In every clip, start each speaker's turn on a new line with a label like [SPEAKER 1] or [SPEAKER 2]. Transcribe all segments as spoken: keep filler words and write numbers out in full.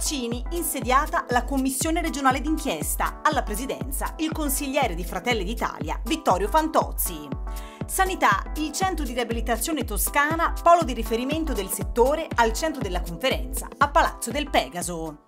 [SPEAKER 1] Vaccini, insediata la Commissione regionale d'inchiesta, alla presidenza il consigliere di Fratelli d'Italia Vittorio Fantozzi. Sanità, il centro di riabilitazione toscana, polo di riferimento del settore al centro della conferenza a Palazzo del Pegaso.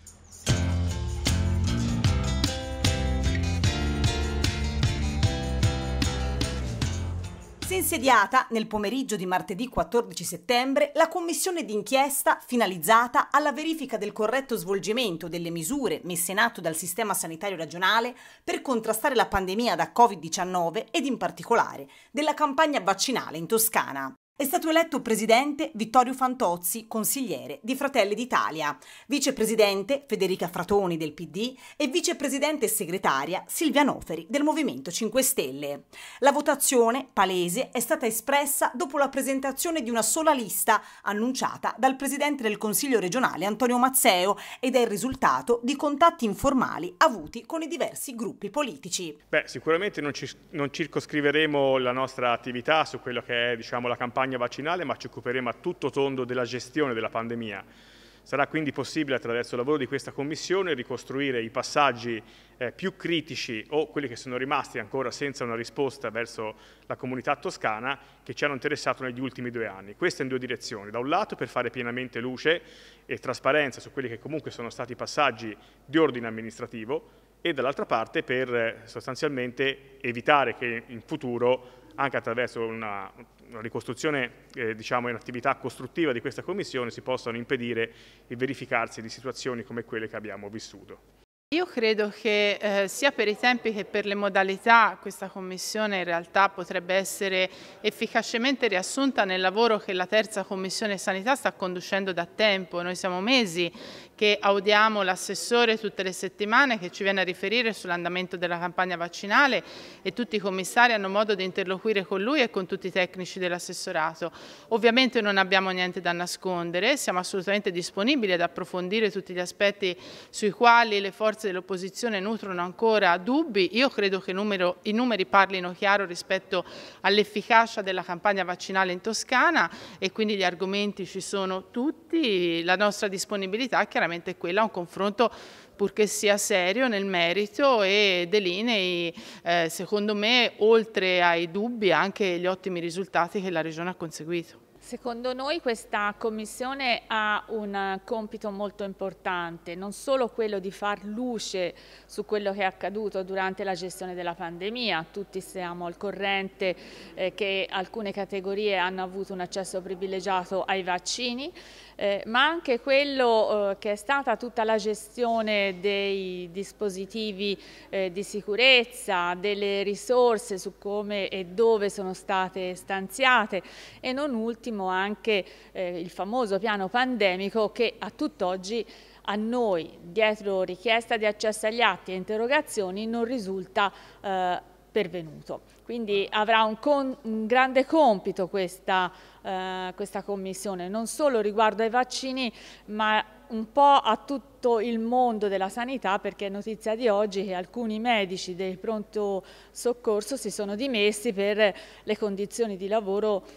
[SPEAKER 1] Si è insediata nel pomeriggio di martedì quattordici settembre la commissione d'inchiesta finalizzata alla verifica del corretto svolgimento delle misure messe in atto dal sistema sanitario regionale per contrastare la pandemia da covid diciannove ed in particolare della campagna vaccinale in Toscana. È stato eletto presidente Vittorio Fantozzi, consigliere di Fratelli d'Italia, vicepresidente Federica Fratoni del P D e vicepresidente e segretaria Silvia Noferi del Movimento cinque Stelle. La votazione, palese, è stata espressa dopo la presentazione di una sola lista annunciata dal presidente del Consiglio regionale Antonio Mazzeo ed è il risultato di contatti informali avuti con i diversi gruppi politici.
[SPEAKER 2] Beh, sicuramente non, ci, non circoscriveremo la nostra attività su quello che è, diciamo, la campagna vaccinale, ma ci occuperemo a tutto tondo della gestione della pandemia. Sarà quindi possibile, attraverso il lavoro di questa Commissione, ricostruire i passaggi eh, più critici o quelli che sono rimasti ancora senza una risposta verso la comunità toscana che ci hanno interessato negli ultimi due anni. Questo in due direzioni. Da un lato per fare pienamente luce e trasparenza su quelli che comunque sono stati passaggi di ordine amministrativo e dall'altra parte per eh, sostanzialmente evitare che in futuro, anche attraverso una, una ricostruzione eh, diciamo in attività costruttiva di questa Commissione, si possano impedire il verificarsi di situazioni come quelle che abbiamo vissuto.
[SPEAKER 3] Io credo che eh, sia per i tempi che per le modalità questa Commissione in realtà potrebbe essere efficacemente riassunta nel lavoro che la terza Commissione Sanità sta conducendo da tempo. Noi siamo mesi che audiamo l'assessore tutte le settimane che ci viene a riferire sull'andamento della campagna vaccinale e tutti i commissari hanno modo di interloquire con lui e con tutti i tecnici dell'assessorato. Ovviamente non abbiamo niente da nascondere, siamo assolutamente disponibili ad approfondire tutti gli aspetti sui quali le forze dell'opposizione nutrono ancora dubbi. Io credo che numero, i numeri parlino chiaro rispetto all'efficacia della campagna vaccinale in Toscana e quindi gli argomenti ci sono tutti, la nostra disponibilità chiaramente è quella a un confronto purché sia serio nel merito e delinei, eh, secondo me, oltre ai dubbi, anche gli ottimi risultati che la Regione ha conseguito.
[SPEAKER 4] Secondo noi questa Commissione ha un compito molto importante, non solo quello di far luce su quello che è accaduto durante la gestione della pandemia, tutti siamo al corrente eh, che alcune categorie hanno avuto un accesso privilegiato ai vaccini, eh, ma anche quello eh, che è stata tutta la gestione dei dispositivi eh, di sicurezza, delle risorse su come e dove sono state stanziate e non ultimo anche eh, il famoso piano pandemico che a tutt'oggi a noi, dietro richiesta di accesso agli atti e interrogazioni, non risulta eh, pervenuto. Quindi avrà un, con, un grande compito questa, eh, questa Commissione, non solo riguardo ai vaccini, ma un po' a tutto il mondo della sanità, perché è notizia di oggi che alcuni medici del pronto soccorso si sono dimessi per le condizioni di lavoro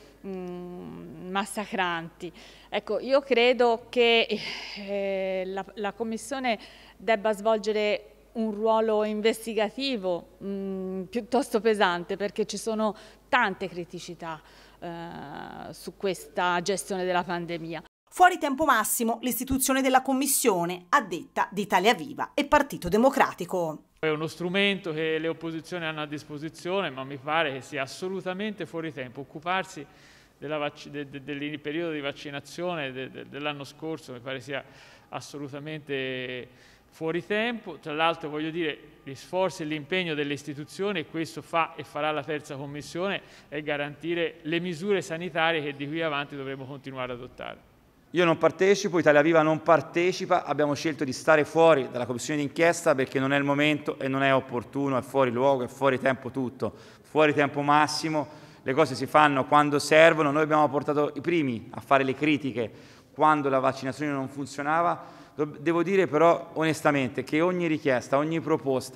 [SPEAKER 4] massacranti. Ecco, io credo che eh, la, la Commissione debba svolgere un ruolo investigativo mh, piuttosto pesante, perché ci sono tante criticità eh, su questa gestione della pandemia.
[SPEAKER 1] Fuori tempo massimo l'istituzione della Commissione a detta di Italia Viva e Partito Democratico.
[SPEAKER 5] È uno strumento che le opposizioni hanno a disposizione, ma mi pare che sia assolutamente fuori tempo occuparsi della de, de, del periodo di vaccinazione de, de, dell'anno scorso. Mi pare sia assolutamente fuori tempo. Tra l'altro, voglio dire, gli sforzi e l'impegno delle istituzioni, e questo fa e farà la terza Commissione, è garantire le misure sanitarie che di qui avanti dovremo continuare ad adottare.
[SPEAKER 6] Io non partecipo, Italia Viva non partecipa, abbiamo scelto di stare fuori dalla Commissione d'inchiesta perché non è il momento e non è opportuno, è fuori luogo, è fuori tempo tutto, fuori tempo massimo, le cose si fanno quando servono. Noi abbiamo portato i primi a fare le critiche quando la vaccinazione non funzionava. Devo dire però onestamente che ogni richiesta, ogni proposta,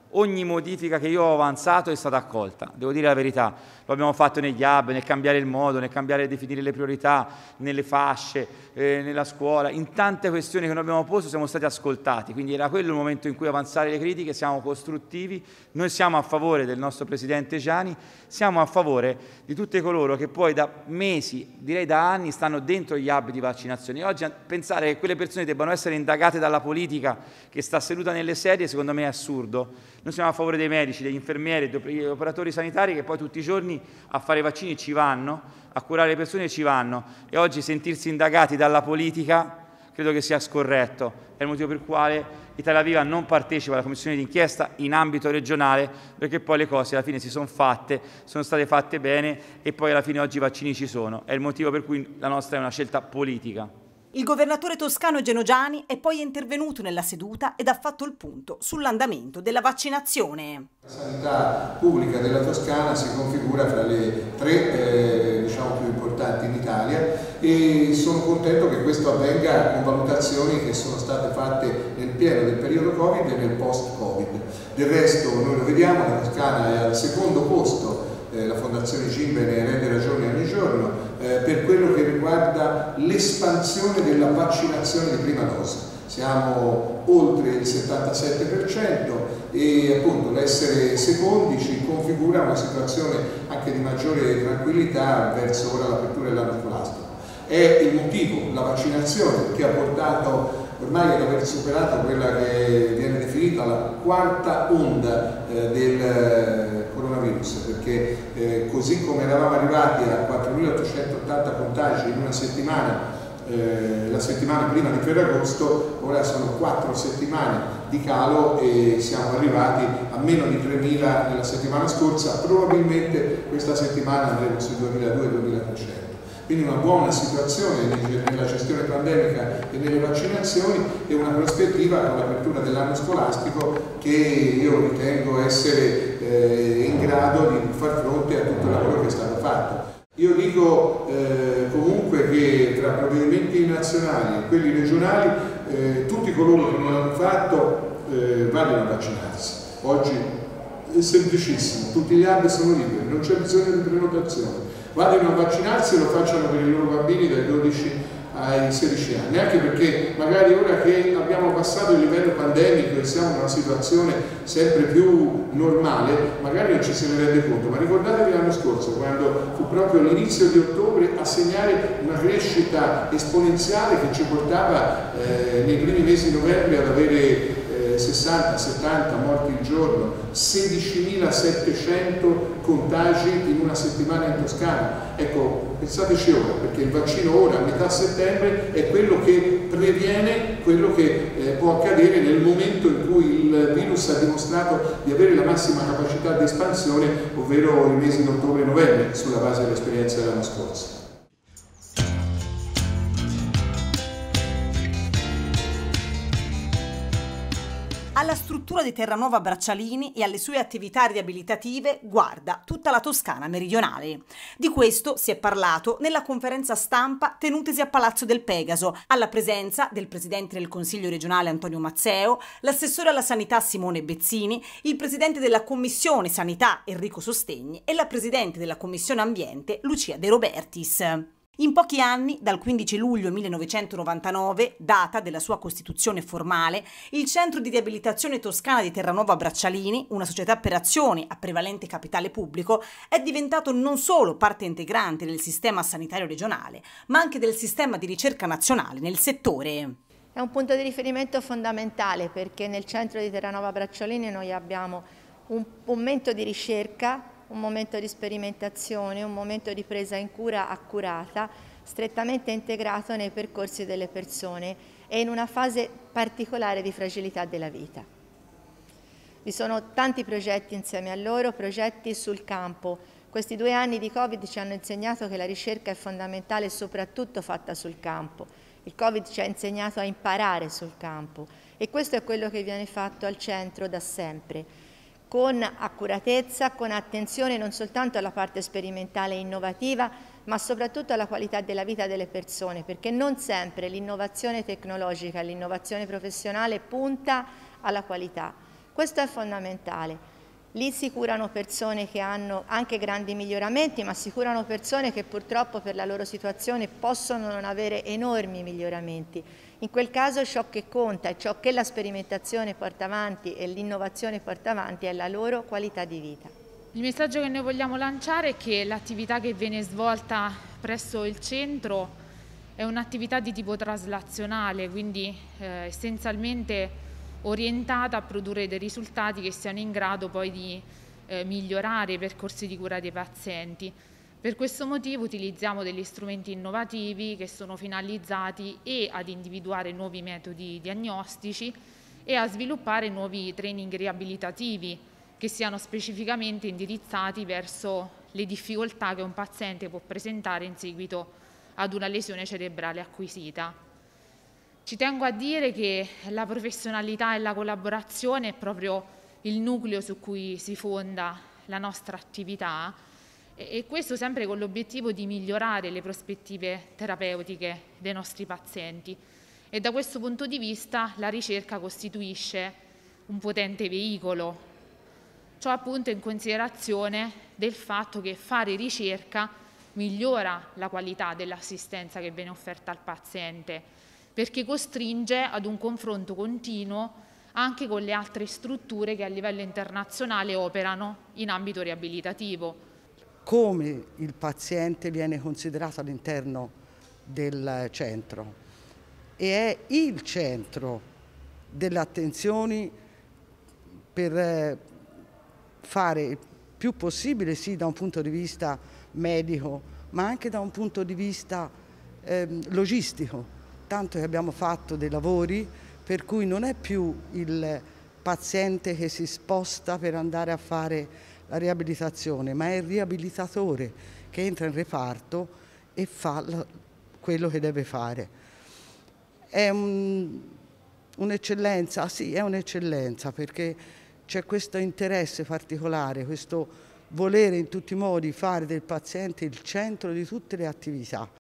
[SPEAKER 6] ogni modifica che io ho avanzato è stata accolta, devo dire la verità. Lo abbiamo fatto negli hub, nel cambiare il modo, nel cambiare e definire le priorità, nelle fasce, eh, nella scuola, in tante questioni che noi abbiamo posto siamo stati ascoltati, quindi era quello il momento in cui avanzare le critiche, siamo costruttivi, noi siamo a favore del nostro Presidente Giani, siamo a favore di tutti coloro che poi da mesi, direi da anni, stanno dentro gli hub di vaccinazione. Oggi pensare che quelle persone debbano essere indagate dalla politica che sta seduta nelle sedie, secondo me è assurdo. Noi siamo a favore dei medici, degli infermieri, degli operatori sanitari che poi tutti i giorni a fare i vaccini ci vanno, a curare le persone ci vanno, e oggi sentirsi indagati dalla politica credo che sia scorretto. È il motivo per il quale Italia Viva non partecipa alla commissione d'inchiesta in ambito regionale, perché poi le cose alla fine si sono fatte, sono state fatte bene e poi alla fine oggi i vaccini ci sono. È il motivo per cui la nostra è una scelta politica.
[SPEAKER 1] Il governatore toscano Geno Giani è poi intervenuto nella seduta ed ha fatto il punto sull'andamento della vaccinazione.
[SPEAKER 7] La sanità pubblica della Toscana si configura fra le tre eh, diciamo più importanti in Italia e sono contento che questo avvenga con valutazioni che sono state fatte nel pieno del periodo Covid e nel post-Covid. Del resto noi lo vediamo, la Toscana è al secondo posto. Eh, la Fondazione Cimbe ne rende ragione ogni giorno eh, per quello che riguarda l'espansione della vaccinazione di prima dose. Siamo oltre il settantasette per cento e appunto l'essere secondi ci configura una situazione anche di maggiore tranquillità verso ora l'apertura dell'anno scolastico. È il motivo, la vaccinazione, che ha portato ormai ad aver superato quella che viene definita la quarta onda eh, del eh, coronavirus, perché eh, così come eravamo arrivati a quattromilaottocentottanta contagi in una settimana, eh, la settimana prima di Ferragosto, ora sono quattro settimane di calo e siamo arrivati a meno di tremila nella settimana scorsa, probabilmente questa settimana andremo sui duemiladuecento duemilatrecento. Quindi una buona situazione nella gestione pandemica e nelle vaccinazioni e una prospettiva con l'apertura dell'anno scolastico che io ritengo essere eh, in grado di far fronte a tutto il lavoro che è stato fatto. Io dico eh, comunque che tra provvedimenti nazionali e quelli regionali eh, tutti coloro che non l'hanno fatto eh, vadano a vaccinarsi. Oggi è semplicissimo, tutti gli hub sono liberi, non c'è bisogno di prenotazione. Vadano a vaccinarsi e lo facciano per i loro bambini dai dodici ai sedici anni, anche perché magari ora che abbiamo passato il livello pandemico e siamo in una situazione sempre più normale, magari non ci se ne rende conto, ma ricordatevi l'anno scorso quando fu proprio l'inizio di ottobre a segnare una crescita esponenziale che ci portava eh, nei primi mesi di novembre ad avere sessanta settanta morti al giorno, sedicimilasettecento contagi in una settimana in Toscana. Ecco, pensateci ora, perché il vaccino ora, a metà settembre, è quello che previene quello che eh, può accadere nel momento in cui il virus ha dimostrato di avere la massima capacità di espansione, ovvero i mesi di ottobre e novembre, sulla base dell'esperienza dell'anno scorso.
[SPEAKER 1] Alla struttura di Terranova Braccialini e alle sue attività riabilitative guarda tutta la Toscana meridionale. Di questo si è parlato nella conferenza stampa tenutesi a Palazzo del Pegaso, alla presenza del Presidente del Consiglio regionale Antonio Mazzeo, l'assessore alla sanità Simone Bezzini, il Presidente della Commissione Sanità Enrico Sostegni e la Presidente della Commissione Ambiente Lucia De Robertis. In pochi anni, dal quindici luglio millenovecentonovantanove, data della sua costituzione formale, il Centro di Riabilitazione Toscana di Terranova Braccialini, una società per azioni a prevalente capitale pubblico, è diventato non solo parte integrante del sistema sanitario regionale, ma anche del sistema di ricerca nazionale nel settore.
[SPEAKER 8] È un punto di riferimento fondamentale perché nel Centro di Terranova Braccialini noi abbiamo un momento di ricerca, un momento di sperimentazione, un momento di presa in cura accurata, strettamente integrato nei percorsi delle persone e in una fase particolare di fragilità della vita. Vi sono tanti progetti insieme a loro, progetti sul campo. Questi due anni di Covid ci hanno insegnato che la ricerca è fondamentale e soprattutto fatta sul campo. Il Covid ci ha insegnato a imparare sul campo e questo è quello che viene fatto al centro da sempre, con accuratezza, con attenzione non soltanto alla parte sperimentale e innovativa, ma soprattutto alla qualità della vita delle persone, perché non sempre l'innovazione tecnologica, l'innovazione professionale punta alla qualità. Questo è fondamentale. Lì si curano persone che hanno anche grandi miglioramenti, ma si curano persone che purtroppo per la loro situazione possono non avere enormi miglioramenti. In quel caso ciò che conta e ciò che la sperimentazione porta avanti e l'innovazione porta avanti è la loro qualità di vita.
[SPEAKER 9] Il messaggio che noi vogliamo lanciare è che l'attività che viene svolta presso il centro è un'attività di tipo traslazionale, quindi eh, essenzialmente orientata a produrre dei risultati che siano in grado poi di eh, migliorare i percorsi di cura dei pazienti. Per questo motivo utilizziamo degli strumenti innovativi che sono finalizzati e ad individuare nuovi metodi diagnostici e a sviluppare nuovi training riabilitativi che siano specificamente indirizzati verso le difficoltà che un paziente può presentare in seguito ad una lesione cerebrale acquisita. Ci tengo a dire che la professionalità e la collaborazione è proprio il nucleo su cui si fonda la nostra attività e questo sempre con l'obiettivo di migliorare le prospettive terapeutiche dei nostri pazienti. E da questo punto di vista la ricerca costituisce un potente veicolo, ciò appunto in considerazione del fatto che fare ricerca migliora la qualità dell'assistenza che viene offerta al paziente, perché costringe ad un confronto continuo anche con le altre strutture che a livello internazionale operano in ambito riabilitativo.
[SPEAKER 10] Come il paziente viene considerato all'interno del centro e è il centro delle attenzioni per fare il più possibile, sì, da un punto di vista medico, ma anche da un punto di vista eh, logistico. Tanto che abbiamo fatto dei lavori per cui non è più il paziente che si sposta per andare a fare la riabilitazione, ma è il riabilitatore che entra in reparto e fa quello che deve fare. È un, un'eccellenza, sì, è un'eccellenza perché c'è questo interesse particolare, questo volere in tutti i modi fare del paziente il centro di tutte le attività.